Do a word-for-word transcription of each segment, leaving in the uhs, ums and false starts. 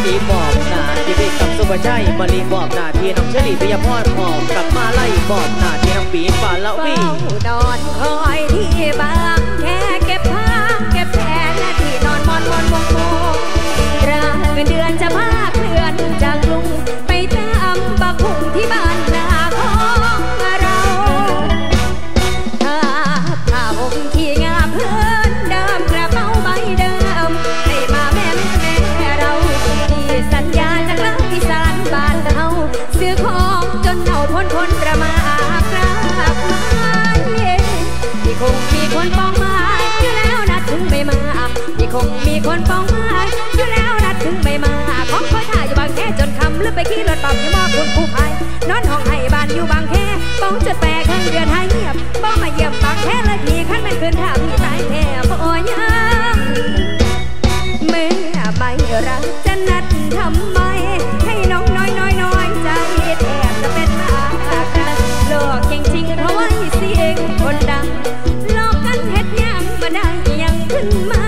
ลีบอบหนาที่เบกกับสุภาชัยมาลีบอบหนาที่น้องเชลีพยาพรหอมกับมาไล่บอบหนาที่น้องปีฝ่าละวีนอนคอยที่บางแค่เก็บผ้าเก็บแผนและที่นอนมอนมอนวงวงราเงินเดือนจะพาเคลื่อนจากลุงไปตามบักหุ่งที่บ้านนาของเราถ้าผ้าห่มที่งามเพื่อนเดิมกระเป๋าใบเดิมให้มาแม่แม่เราที่สัญญาจากรักอีสานบ้านเฮาซื้อของจนเฮาพ้นพ้นประมาทรักมันที่คงมีคนปองมาอยู่แล้วนัดถึงไม่มาที่คงมีคนปองมาอยู่แล้วนัดถึงไม่มาของคอยถ่ายอยู่บางแค่จนคำหรือไปขี่รถปั๊มอยู่มอบคุณผู้ภัยนอนห้องให้บ้านอยู่บางแค่ป้องจุดแปรข้างเดือนหายเงียบป้องมาเยี่ยมบางแค่เลยทีขั้นเป็นคืนถ้าพี่ตายแค่พอยังเมื่อไม่รักจะนัดทำไมให้น้องน้อยน้อยน้อยใจแทบจะเป็นบ้ากันโลกจริงจริงเพราะว่าเสียงคนดังหลอกกันเฮ็ดยังมาได้ยังขึ้นมา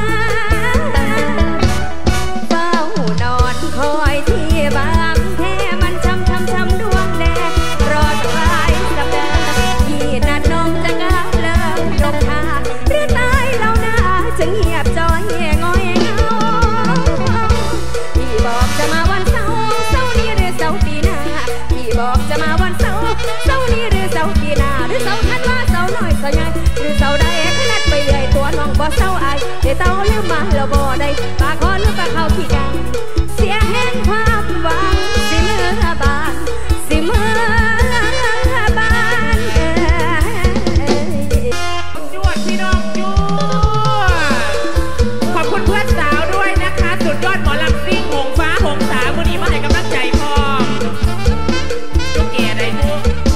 เฝ้านอนคอยที่บางแค่มันช้ำช้ำช้ำดวงแดงรอดหลายสัปดาห์ที่นัดน้องจะกล้าเลิกตกทาหรือตายแล้วนะจะเงียบจอยงอยเงาที่บอกจะมาวันเสาร์เสาร์นี้หรือเสาร์ปีหน้าที่บอกจะมาวันเสาร์เสาร์นี้หรือเสาร์ปีหน้าหรือเสาร์ทันว่าเสาร์น้อยเสาร์ใหญ่หรือเสาร์ใดขนาดไปเรื่อยตัวน้องบ่เสาร์อายเดี๋ยวเต่าลืมมาแล้วบ่ได้ปากคอหรือปากเขาขี้กันเสียแห่งความหวังสิเมื่อบานสิเมื่อบานจวดพี่น้องจวดขอบคุณเพื่อนสาวด้วยนะคะสุดยอดหมอลำซิ่งหงฟ้าหงสาวันนี้มาให้กำลังใจพอลูกเกียร์ได้ดู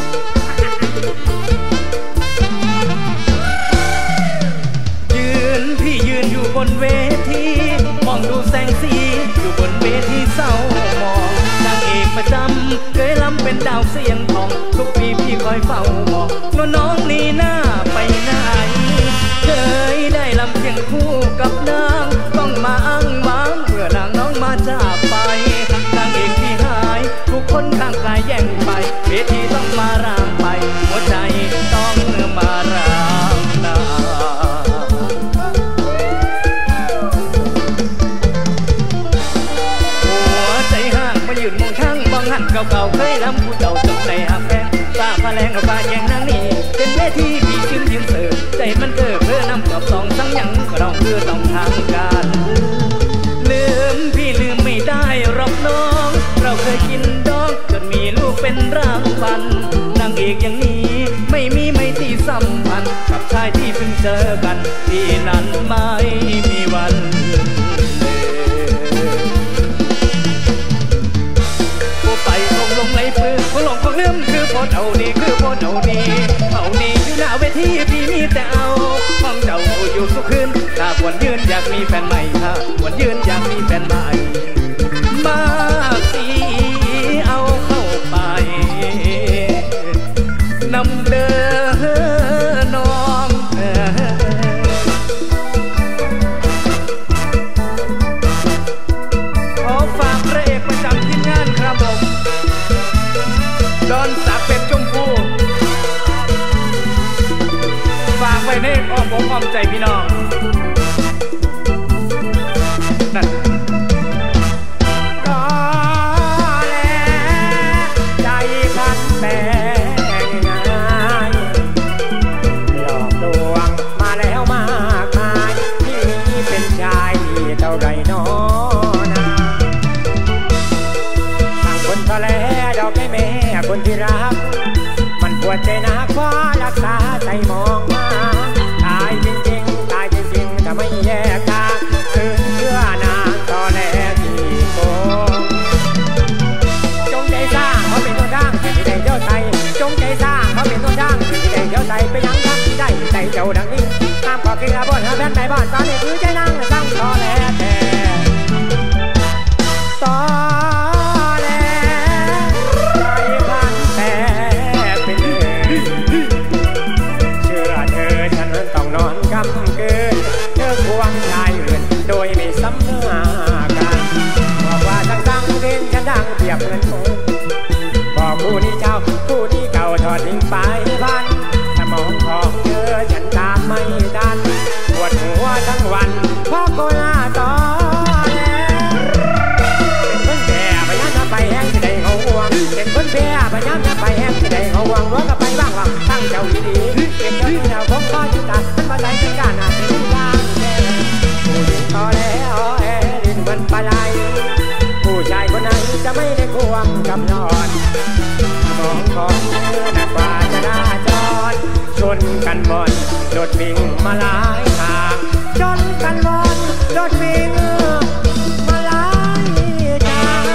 ยืนพี่ยืนอยู่บนเวทีมองดูแสงสีอยู่บนเวทีเศร้ามองนางเอกประจำเคยล้ำเป็นดาวเสียงทองทุกปีพี่คอยเฝ้ามองน้องน้องนี่หน้าไปไหนเคยได้ลำเพียงคู่กับนางต้องมาอ้างว้างเมื่อนางน้องมาจากไปนางเอกพี่หายทุกคนข้างกายแย่งไปเวทีต้องมารามไปหัวใจต้องมารามนายืนมองทางบางหันเก่าๆเคยลำผู้เจ้าจงในหักแพงฝ้าพาแรงกับฟ้าแยงนางนี่เป็นเวทีพี่จึงยืนเสิร์ฟใจมันเกิดเพื่อนำกับสองทั้งยังก็ต้องคือต้องทางการลืมพี่ลืมไม่ได้หรอกน้องเราเคยกินดองจนมีลูกเป็นรางวัลนางเอกอย่างนี้ไม่มีไม่ตีสัมพันธ์กับชายที่เพิ่งเจอกันที่นั้นไม่มีวันไปคงลงในปืนคงลงคงเลื่อมคือพอเอาดีคือพอเอาดีเอาดีอยู่หน้าเวทีพี่มีแต่เอาห้องเจ้าอยู่สุขคืนถ้าวันยืนอยากมีแฟนใหม่ถ้าวันยืนอยากมีแฟนใหม่มาสิเอาเข้าไปนำเดินน้องขอฝากพระเอกประจำทีมงานครับผมดอนสักเป็นชมพูฝากไว้ในอ้อมอกอ้อมใจพี่น้องนั่นก็แล้วใจพันแปลงง่ายหลอกลวงมาแล้วมากมายที่นี้เป็นชายที่เท่าไรน้อนะทั้งคนทะเลดอกแม่คนที่รักมันปวดใจนักว่ารักษาใจมองมาตายจริงๆตายจริงๆถ้าไม่แยกทางคืนเชื่อนางตอนแรกที่โกงจงใจสร้างเขาเป็นต้นทางที่ได้เจ้าใจจงใจสร้างเขาเป็นต้นทางที่ได้เจ้าใจไปยังทำที่ได้ใจเจ้าดังนี้ห้ามขอกินอาบ่นห้ามแพ้ในบ้านตอนนี้คือใจนางสร้างตอนแรกแต่ตอนแรกใจพันแต่เป็นเเชื่อเธอฉันต้องนอนกำเกินเธอควงชายอื่นโดยไม่ซ้ำหน้ากันบอกว่าทั้งหลวงก็ไปบ้างว่าตั้งเจ้าดีๆเป็นเจ้าแนวของข้อจิตตาท่านมาใจเป็นการอาเป็นบ้างแน่ผู้หญิงต่อแล้วแอดินเหมือนปลาไหลผู้ชายคนไหนจะไม่ได้ควงกำนอนมองของมือนักว่าจะน่าจอดชนกันบนรถวิ่งมาหลายทางชนกันบนรถวิ่งมาหลายทาง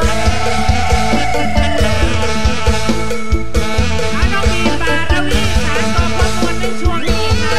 น้องมีปาราวีสารต่อความมวลในช่วงนี้ค่ะ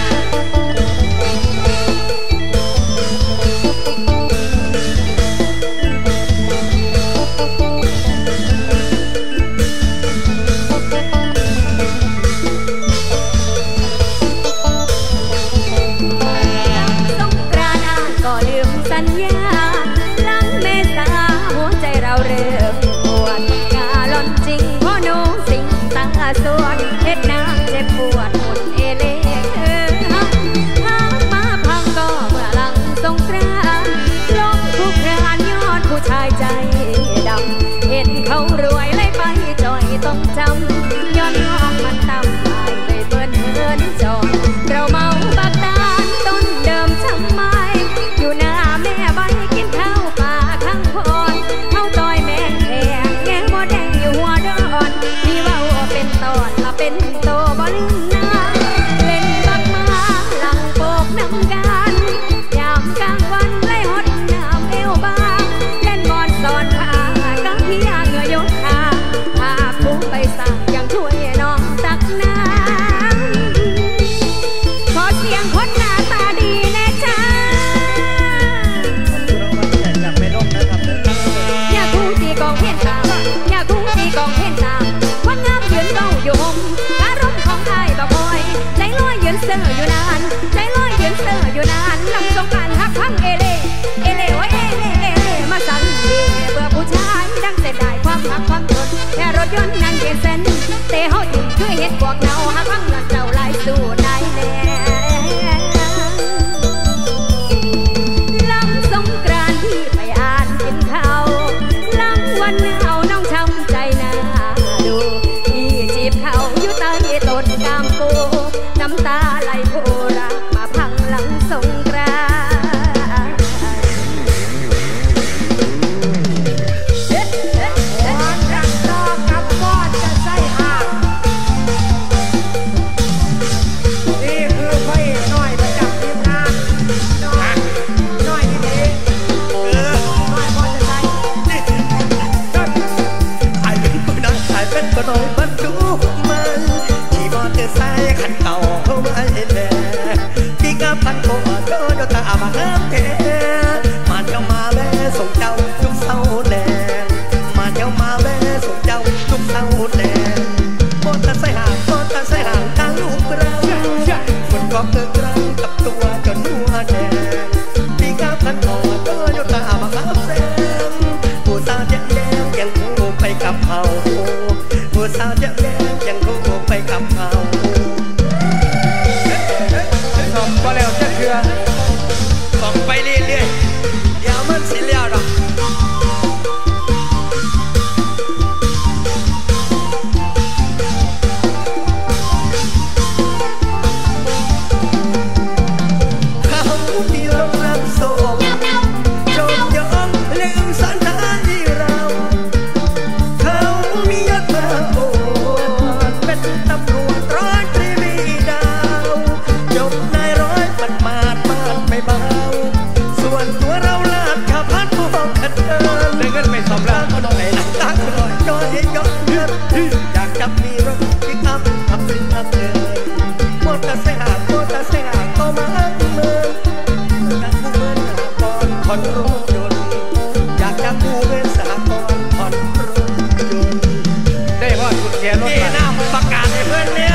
สัญญาหลังเมษาหัวใจเราเริ่มปวดกาล่อนจริงเพราะหนูสิ่งตาสวนเฮ็ดน้ำเจ็บปวดหมดเอเล่เออหามาพังก็เมื่อหลังสงกรานต์ลงทุกรานยอดผู้ชายใจดำเห็นเขารวยเลยไปจอยต้องจำย้อนน้องมันตำไปเลยเปิ้นเฮินจอดเราเมาบักตาลต้นเดิมทำไมอยู่หน้าแม่ใบกินข้าวป่าข้างพรข้าวต้อยแมงแดงแงงบ่แดงอยู่หัวดอนมีว่าเป็นตอนละเป็นโตบ่ลืมหน้าเล่นบักมาหลังโปกน้ำกันยามกลางวันไล่หดน้ำเอวบางเล่นบอลสอนผ้ากังเพียเหงื่อยดทาพาผู้ไปสั่งยังช่วยน้องตักน้ำขอเสียงคนหน้าตาดีแน่จ้าอย่าคู่ตีกองเพ่นตามอย่าคู่ตีกองเพ่นตามวันงามยืนเฝ้าอยู่ห่มอารมณ์ของไอ้บ่บ่อยใจลอยยืนเสืออยู่นานใจลอยยืนเสืออยู่นานลำสงการหักพังเอเล่เอเล่โอ้ยเอเล่เอเล่มาสั่นดีเบื่อผู้ชายดังเสียดายความหักความทนแค่รถยนต์นั่งเกียร์เส้นเตะเฮาจิ้มคือเห็ดพวกเนาหักพังเงินเจ้าลายสู่ได้แน่สงกรานต์ที่ไปอ่านกินข้าวหลังวันเอาน้องช้ำใจนาดูพี่จีบเขาอยู่ใต้ต้นกามปูน้ำตาไหลโพรามาพังหลังสงกรานต์วันรักรอกับก้อนจะใส่ห่างนี่คือพระเอกน้อยประจำทีมงานน้อยน้อยนี่เองน้อยพอจะใส่ไอ้เป็นคนน้อยไอ้เป็นคนน้อยบรรทุกมันที่มอเตอร์ไซค์คันเก่าเขาไม่แน่ที่กับพันโคโดโดตามาเฮิมเทมาเจ้ามาแม่ส่งเจ้าทุกเสาแดงมาเจ้ามาแม่ส่งเจ้าทุกเสาแดงมอเตอร์ไซค์ห่างมอเตอร์ไซค์ห่างทางลูกเราคนก็เกิดรังกับตัวจนหัวแดงที่กับพันโคโดโดตามาเฮิมเทผู้สาวแจ๊แดงยังคู่ไปกับเขาผู้สาวแจ๊แดงยังคู่ไปกับเขาส่องก็แล้วจะเชื่อส่องไปเรื่อยๆเดี๋ยวมันสิแล้วหรอกเขาที่เรารับส่งจบยอมลืมสัญญาที่เราเขามียศมาโอดเป็นตำรวจร้อยตรีมีดาวจบนายร้อยมันมาดมาดไม่เบาส่วนตัวเราลาดขับพัดพวกขัดเดินเลยกันไม่สำลักก็ต้องไหนตักหน่อยจอยยอดเลือดอยากจับมีรถที่ขับขับสิ่งขับเดินมอเตอร์ไซค์ห่างมอเตอร์ไซค์ห่างก็มาเมืองนักผู้เมืองหาก่อนผ่อนรถยนต์อยากจับผู้เป็นสากลผ่อนรถยนต์ได้ว่าคุณแกรถที่น้ำประกาศให้เพื่อนเนี่ย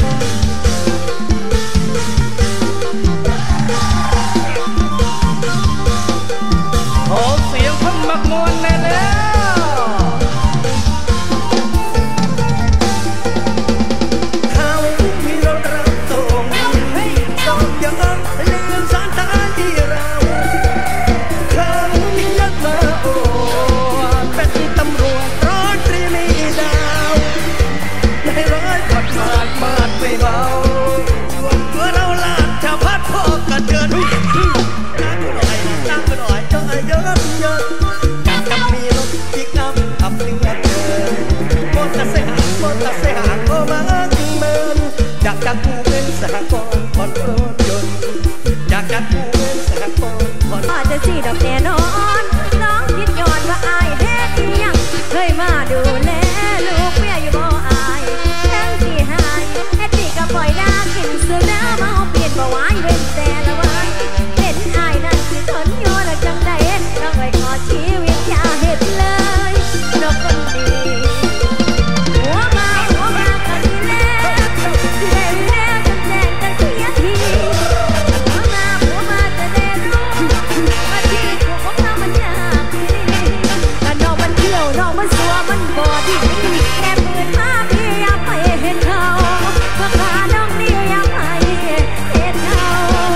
ขอเสียงคนมักมวนแน่แล้วเขามีรถรับส่งสหกรณ์ผ่อนรถยนต์อยากจัดหมู่เว้นสหกรณ์ผ่อนพ่อจะสีดอกแน่นอนน้องคิดย้อนว่าอายแท้ที่ยังเคยมาดูแลลูกเมียอยู่บ่อายทั้งที่หายแค่ตีกับปล่อยดากินสุราเมาเปลี่ยนบ่ไหวเว้นแต่ละวันเห็นอายนั่นสิทนอยู่และจังใดน้องไว้ขอชีวิตอย่าเห็นเลยน้องคนดีหัวมาหัวมากันดีแล้วที่ได้แล้วจำแจ้งกันเสียทีหัวมาหัวมาจะได้รู้ว่าที่ถูกของเรามันยากดีแต่น้องมันเที่ยวน้องมันสัวมันบ่ดีแค่ปืนมาพี่อย่าไปเห็นเขาเพราะขาน้องนี่อย่าไปเห็นเขา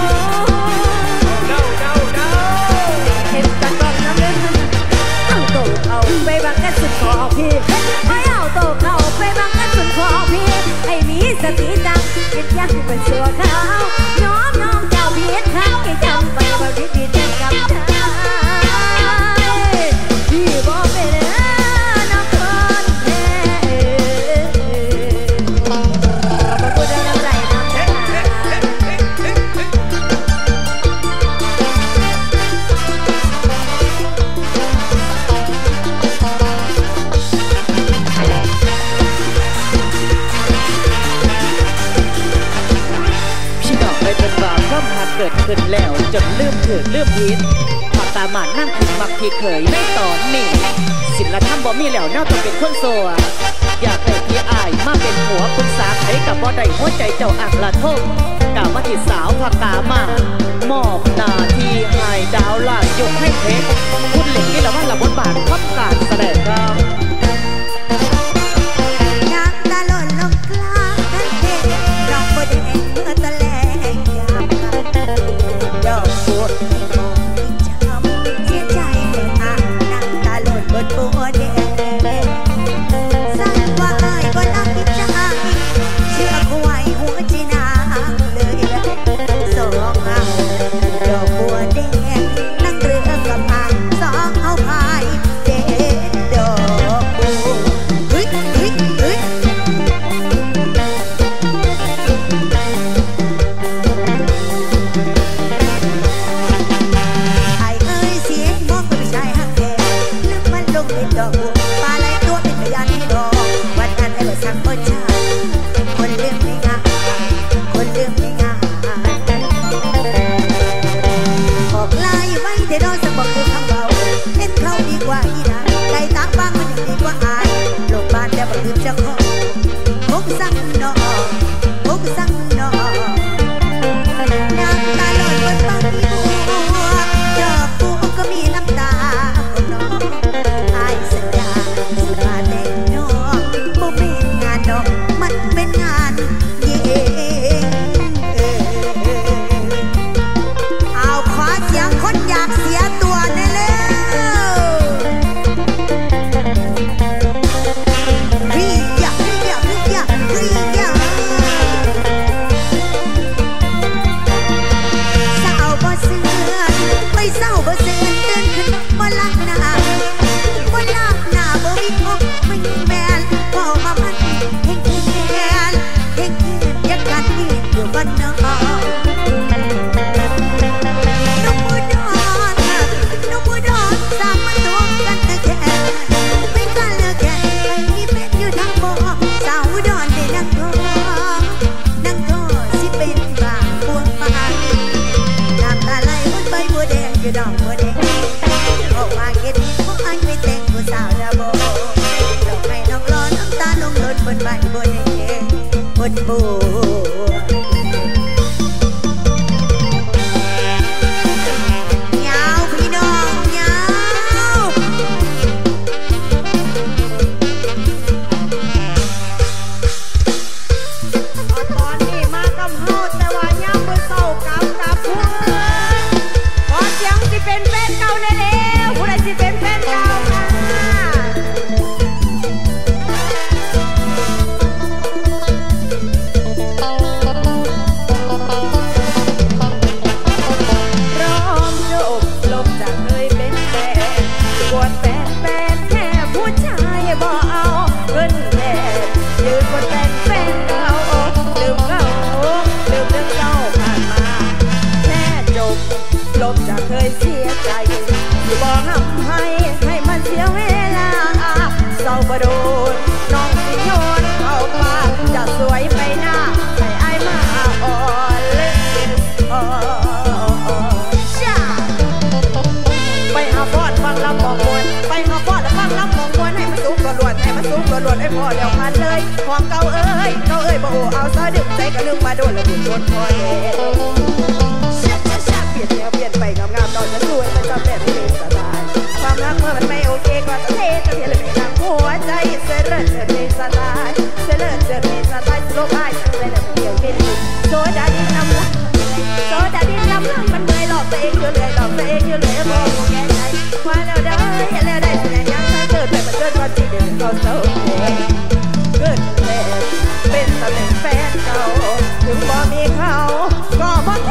เห็นตะกอนน้ำเล่นเอาโตเอาไปบังกันสุดขอพี่ให้เอาโตเข้าไปบังกันสุดขอพี่ให้มีสติจังเห็นยังเป็นสัวเขาน้อมน้อมเจ้าเพียรข้างแกจำไปว่าพี่พี่แจ้งกับเธอพี่บอกไปเลยน้องคนแท้ขอบคุณด้วยน้ำใจน้ำใจพี่น้องเลยเป็นว่าความหักเกิดขึ้นแล้วจนลืมถือลืมผิดพอตาหมานั่งคิดมักที่เคยในตอนนี้ศิลธรรมบ่มีแล้วน่าต้องเป็นคนโซ่อยากให้พี่อายมาเป็นหัวปรึกษาใครกับบ่ได้หัวใจเจ้าอักละทมกล่าวว่าที่สาวผักตามามอบหน้าที่ให้ดาวล่ายกให้เพชรคุณเหล็กนี่ละว่าละบทบาททำการแสดงครับน้ำตาหล่นลงกลางทะเลดอกบัวแดงเมื่อตะแลงยามดอกบัวมองช้ำเสียใจอ่ะน้ำตาหล่นบนบัวแดงสักว่าอายก็รักใจเชื่อเขาไว้หัวใจนางเลยสองเอาดอกบัวแดงนั่งเรือกับอ่างสองเอาพายเด็ดดอกบัวเฮ้ยเฮ้ยเฮ้ยไอ้เอ้ยเสียงมองเป็นชายหักแท้ลึกมันลงเป็นดอกบัวปลาไหลตัวเป็นพยานให้ดอกวันนั้นไอ้บ่สั่งบ่ชาคนเรื่องไม่ง่ายคนเรื่องไม่ง่ายออกลายไว้แต่โดนสักบอกคือคำเบาเห็นเขาดีกว่าอีนางไก่ตากบ้างมันยังดีกว่าอายโลกบ้านแต่บังคับเจ้าของพกสั่งนอพกสั่งนอน้ำตาหล่นบนบางบัวดอกบัวก็มีน้ำตาของน้องอายสัญญาสิมาแต่งน้องบ่เป็นงานดอกมันเป็นงานเย่เอาขอเสียงคนอยากเสียตัวได้แล้วเฮียเฮียเฮียเฮียเศร้าบ่เสื่อนไม่เศร้าบ่เสื่อนเดินขึ้นบ่ลักหน้าบ่ลักหน้าบ่มีอกไม่มีแมนพอมามันเฮงแคนเฮงแคนอยากกันนี่อยู่บ้านนอกน้องบัวดอนน้องบัวดอนสามมาตัวกันแต่แค่ไม่กันเลยแค่ไม่มีเป็นอยู่ทางบ่สาวอุดรได้นั่งก็นั่งก็สิเป็นบางพวงไปน้ำตาไหลบนใบบัวแดงอยู่ดอกบัวแดงออกมาเก็บพวกอันไม่แต่งผู้สาวดาโบดอกให้น้องรอน้ำตาลงหล่นบนใบบัวแดงบนบัวยาวพี่น้องยาวตอนนี้มากับเฮาแต่ว่าย่ำมือเศร้ากำกับผู้ขอเสียงสิเป็นแฟนเก่าได้แล้วผู้ใดสิเป็นแฟนเก่าค่ะพร้อมจบลบจากเคยเป็นแฟนกวดแฟนแฟนแค่ผู้ชายบ่เอาเงินแทนยืนบนแฟนแฟนเก่าลืมเก่าลือ้ยของเก่าเอ้ยเก่าเอ้ยบ่โอเอาซะดึงใจก็ลืมมาโดนแล้วบุญโดนพอแย่ชักชักชักเปลี่ยนแนวเปลี่ยนไปงามๆดอกจะสวยแต่จำแบบไม่สบายความรักเมื่อมันไม่โอเคก็จะเทจะเทเลยไม่ทำหัวใจเสริญเสริญในสไตล์เสริญเสริญในสไตล์สโลบายเสริญแล้วเดียวเก่งโซดาดินน้ำลังโซดาดินน้ำลังมันเมื่อยหลอกตัวเองอยู่เลยหลอกตัวเองอยู่เลยมองแก่ใจว่าแล้วได้แล้วได้แสดงยังถ้าเกิดแบบมันเกิดวันที่เดินเข้าเศร้าเกิดแล้วเป็นตำแหน่งแฟนเก่าถึงบ่มีเขาก็บ่